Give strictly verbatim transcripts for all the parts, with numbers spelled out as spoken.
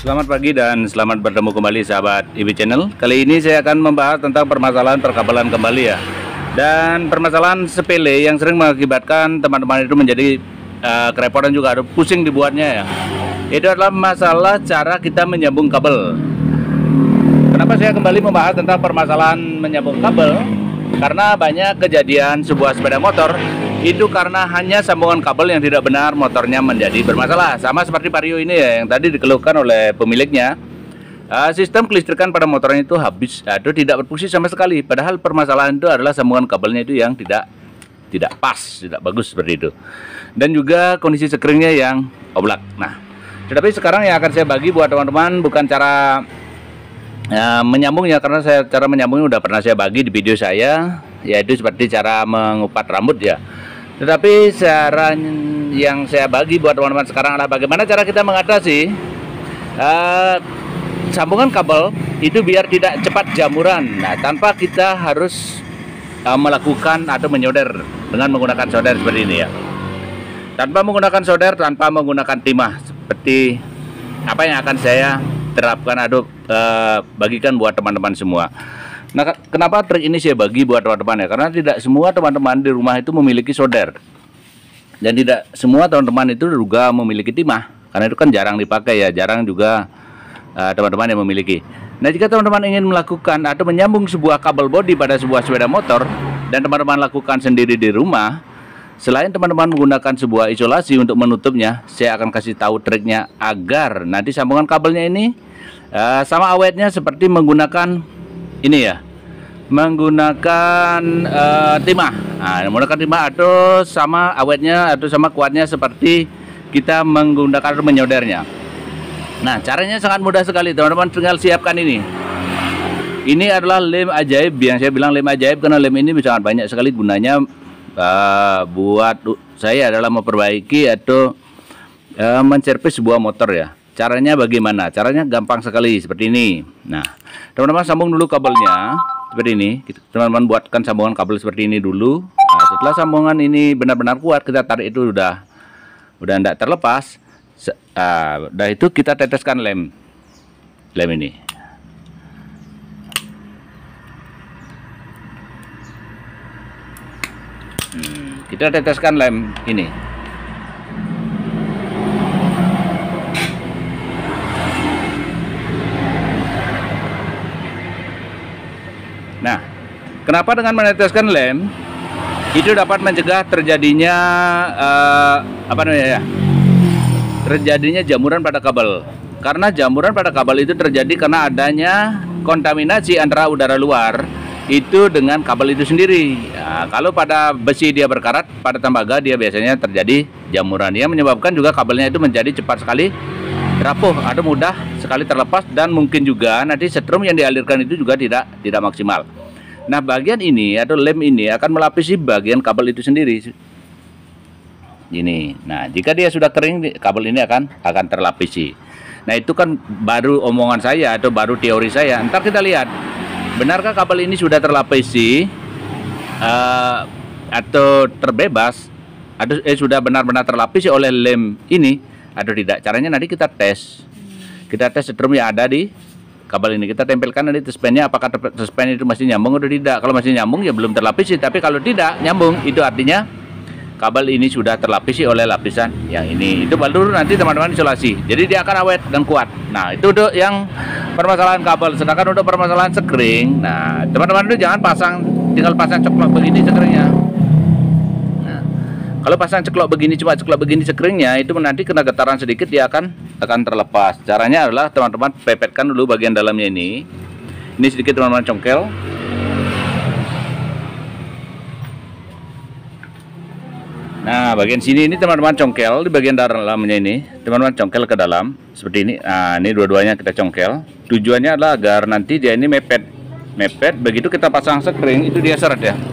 Selamat pagi dan selamat bertemu kembali sahabat I B Channel. Kali ini saya akan membahas tentang permasalahan perkabelan kembali ya. Dan permasalahan sepele yang sering mengakibatkan teman-teman itu menjadi uh, kerepotan juga, ada pusing dibuatnya ya. Itu adalah masalah cara kita menyambung kabel. Kenapa saya kembali membahas tentang permasalahan menyambung kabel? Karena banyak kejadian sebuah sepeda motor itu karena hanya sambungan kabel yang tidak benar, motornya menjadi bermasalah. Sama seperti Vario ini ya, yang tadi dikeluhkan oleh pemiliknya. uh, Sistem kelistrikan pada motornya itu habis atau tidak berfungsi sama sekali. Padahal permasalahan itu adalah sambungan kabelnya itu yang tidak tidak pas, tidak bagus seperti itu. Dan juga kondisi sekringnya yang oblak. Nah, tetapi sekarang yang akan saya bagi buat teman-teman bukan cara ya, menyambungnya, karena saya cara menyambungnya udah pernah saya bagi di video saya, yaitu seperti cara mengupat rambut ya. Tetapi cara yang saya bagi buat teman-teman sekarang adalah bagaimana cara kita mengatasi uh, sambungan kabel itu biar tidak cepat jamuran. Nah, tanpa kita harus uh, melakukan atau menyolder dengan menggunakan solder seperti ini ya. Tanpa menggunakan solder, tanpa menggunakan timah, seperti apa yang akan saya terapkan atau uh, bagikan buat teman-teman semua. Nah, kenapa trik ini saya bagi buat teman-teman ya? Karena tidak semua teman-teman di rumah itu memiliki solder, dan tidak semua teman-teman itu juga memiliki timah, karena itu kan jarang dipakai ya, jarang juga teman-teman uh, yang memiliki. Nah, jika teman-teman ingin melakukan atau menyambung sebuah kabel bodi pada sebuah sepeda motor, dan teman-teman lakukan sendiri di rumah, selain teman-teman menggunakan sebuah isolasi untuk menutupnya, saya akan kasih tahu triknya agar nanti sambungan kabelnya ini uh, sama awetnya seperti menggunakan ini ya, menggunakan uh, timah. Nah, menggunakan timah atau sama awetnya atau sama kuatnya seperti kita menggunakan menyoldernya. Nah, caranya sangat mudah sekali, teman-teman tinggal siapkan ini. Ini adalah lem ajaib, yang saya bilang lem ajaib karena lem ini sangat banyak sekali gunanya. Uh, buat saya adalah memperbaiki atau uh, menservis sebuah motor ya. Caranya bagaimana? Caranya gampang sekali seperti ini. Nah, teman-teman sambung dulu kabelnya seperti ini. Teman-teman buatkan sambungan kabel seperti ini dulu. Nah, setelah sambungan ini benar-benar kuat, kita tarik itu udah udah tidak terlepas. Uh, udah itu kita teteskan lem lem ini. Hmm, kita teteskan lem ini. Nah, kenapa dengan meneteskan lem itu dapat mencegah terjadinya uh, apa namanya ya? Terjadinya jamuran pada kabel. Karena jamuran pada kabel itu terjadi karena adanya kontaminasi antara udara luar itu dengan kabel itu sendiri. Nah, kalau pada besi dia berkarat, pada tembaga dia biasanya terjadi jamuran yang menyebabkan juga kabelnya itu menjadi cepat sekali rapuh atau mudah sekali terlepas, dan mungkin juga nanti setrum yang dialirkan itu juga tidak tidak maksimal. Nah, bagian ini atau lem ini akan melapisi bagian kabel itu sendiri. Ini. Nah, jika dia sudah kering, kabel ini akan akan terlapisi. Nah, itu kan baru omongan saya atau baru teori saya. Ntar kita lihat, benarkah kabel ini sudah terlapisi uh, atau terbebas, atau eh, sudah benar-benar terlapisi oleh lem ini atau tidak. Caranya nanti kita tes. Kita tes setrum yang ada di kabel ini. Kita tempelkan nanti tespennya, apakah tespen itu masih nyambung atau tidak. Kalau masih nyambung ya belum terlapisi, tapi kalau tidak nyambung itu artinya kabel ini sudah terlapisi oleh lapisan yang ini. Itu baru nanti teman-teman isolasi. Jadi dia akan awet dan kuat. Nah, itu untuk yang permasalahan kabel. Sedangkan untuk permasalahan sekring, nah teman-teman itu jangan pasang, tinggal pasang ceklok begini sekringnya. Nah, kalau pasang ceklok begini, cuma ceklok begini sekringnya, itu nanti kena getaran sedikit dia akan akan terlepas. Caranya adalah teman-teman pepetkan dulu bagian dalamnya ini. Ini sedikit teman-teman congkel. Nah, bagian sini ini teman-teman congkel, di bagian dalamnya ini teman-teman congkel ke dalam seperti ini. Nah, ini dua-duanya kita congkel. Tujuannya adalah agar nanti dia ini mepet, mepet. Begitu kita pasang sekring itu dia seret ya.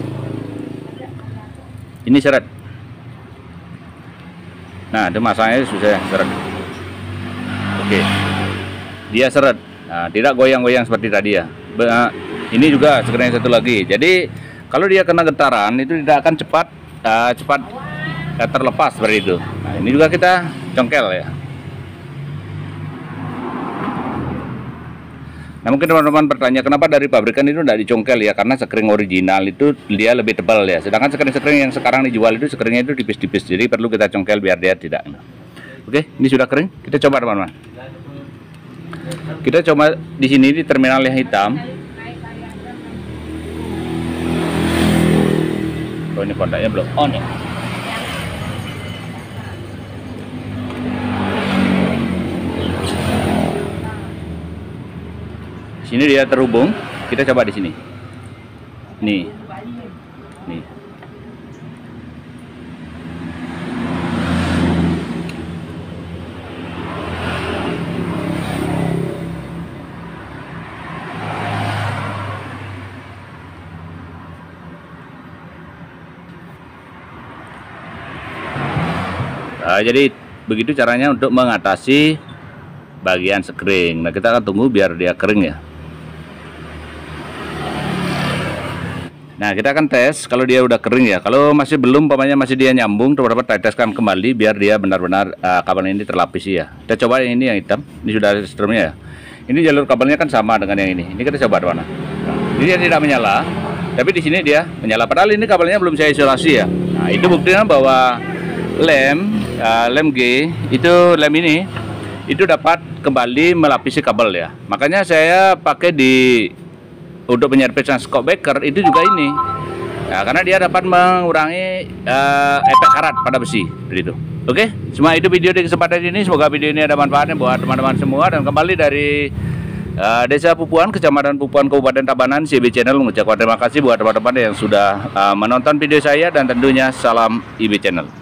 Ini seret. Nah, itu masangnya sudah seret. Oke, dia seret. Nah, tidak goyang-goyang seperti tadi ya. Ini juga sekring satu lagi. Jadi kalau dia kena getaran itu tidak akan cepat uh, cepat terlepas seperti itu. Nah, ini juga kita congkel ya. Nah, mungkin teman-teman bertanya kenapa dari pabrikan itu tidak dicongkel ya, karena sekring original itu dia lebih tebal ya, sedangkan sekring-sekring yang sekarang dijual itu sekringnya itu tipis-tipis, jadi perlu kita congkel biar dia tidak. Oke, ini sudah kering, kita coba teman-teman. Kita coba di sini di terminal yang hitam. Oh, ini kontaknya belum on ya. Sini dia terhubung, kita coba di sini. Nih. Nih. Nah, jadi begitu caranya untuk mengatasi bagian sekring. Nah, kita akan tunggu biar dia kering ya. Nah, kita akan tes kalau dia udah kering ya. Kalau masih belum, umpamanya masih dia nyambung, teman-teman kita teskan kembali biar dia benar-benar uh, kabel ini terlapisi ya. Kita coba yang ini yang hitam. Ini sudah sistemnya ya. Ini jalur kabelnya kan sama dengan yang ini. Ini kita coba mana. Nah, ini dia tidak menyala, tapi di sini dia menyala. Padahal ini kabelnya belum saya isolasi ya. Nah, itu buktinya bahwa lem uh, lem G itu lem ini itu dapat kembali melapisi kabel ya. Makanya saya pakai di untuk penyerpisan Scott Baker itu juga ini ya, karena dia dapat mengurangi uh, efek karat pada besi begitu. Oke, semua itu video di kesempatan ini, semoga video ini ada manfaatnya buat teman-teman semua. Dan kembali dari uh, Desa Pupuan, Kecamatan Pupuan, Kabupaten Tabanan, C B Channel mengucapkan terima kasih buat teman-teman yang sudah uh, menonton video saya, dan tentunya salam I B Channel.